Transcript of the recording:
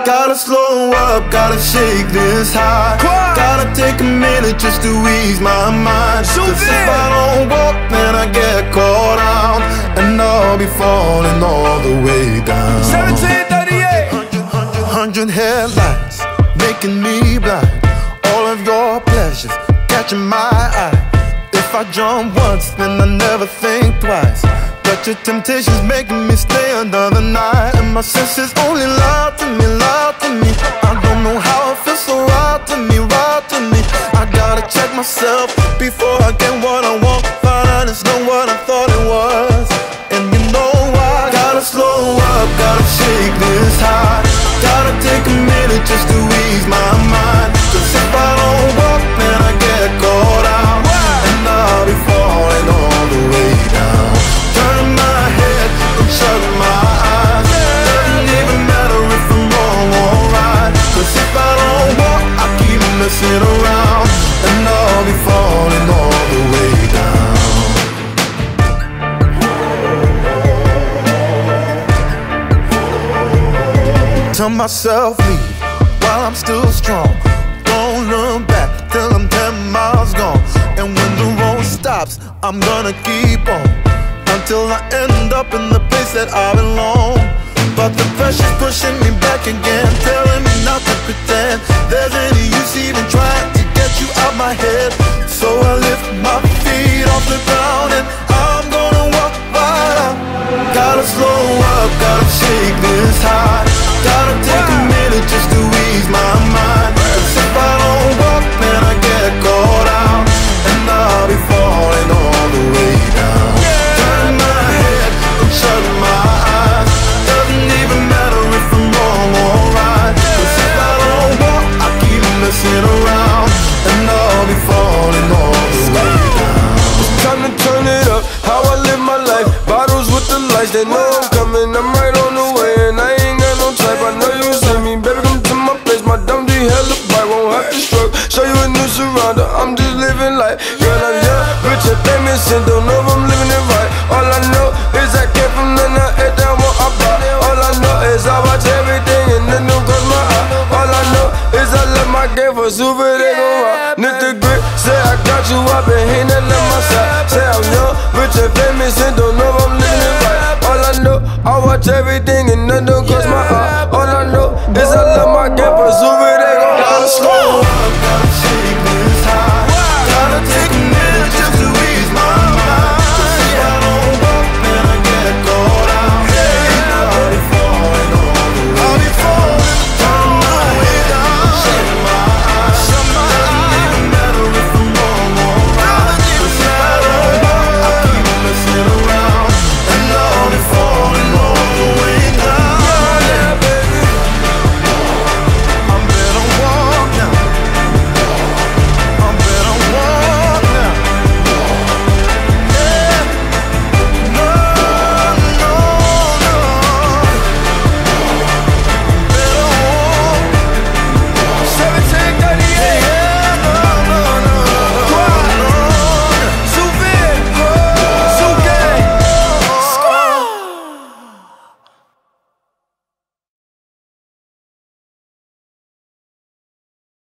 Gotta slow up, gotta shake this high. Gotta take a minute just to ease my mind. Cause if I don't walk, then I get caught out, and I'll be falling all the way down. 1738. 100 headlights making me blind. All of your pleasures catching my eye. If I jump once, then I never think twice. But your temptation's making me stay another night, and my senses only lie to me, lie to me. I don't know how it feels so right to me, right to me. I gotta check myself before I get what I want. Find out it's not what I thought it was. And you know why? Gotta slow up, gotta shake this high. Gotta take a minute just to ease my mind. Cause if I don't walk, then I get caught out, and I'll be falling all the way down. Turn my head and shut my eyes. Doesn't even matter if I'm wrong or right. Cause if I don't walk, I keep messing around, and I'll be falling all the way down. Tell myself leave while I'm still strong. Don't look back till I'm 10 miles gone. And when the road stops, I'm gonna keep on until I end up in the place that I belong. But the pressure's pushing me back again, telling me not to pretend there's any use even trying to get you out my head. So I lift my feet off the ground, and I'm gonna walk right out. Gotta slow up, gotta shake this high. Gotta take a minute just to ease my mind. Cause if I don't walk, then I get caught out, and I'll be falling all the way down. Turn my head and shut my eyes. Doesn't even matter if I'm wrong or right. Cause if I don't walk, I keep messing around, and I'll be falling all the way down. It's time to turn it up, how I live my life. Bottles with the lights, they know I'm coming, I'm right on the way. And I ain't got no type, I know you see me. Baby, come to my place, my dumb D hella bright. Won't have to stroke, show you a new surrounder. I'm just living life, girl, I'm young, rich and famous, and don't know if I'm living it right. All I know is I came from the night, and down what I bought. All I know is I watch everything, and then don't close my eye. All I know is I left my game for super, they gon' rock. Knit the grit, say I got you, I been hitting that, let myself.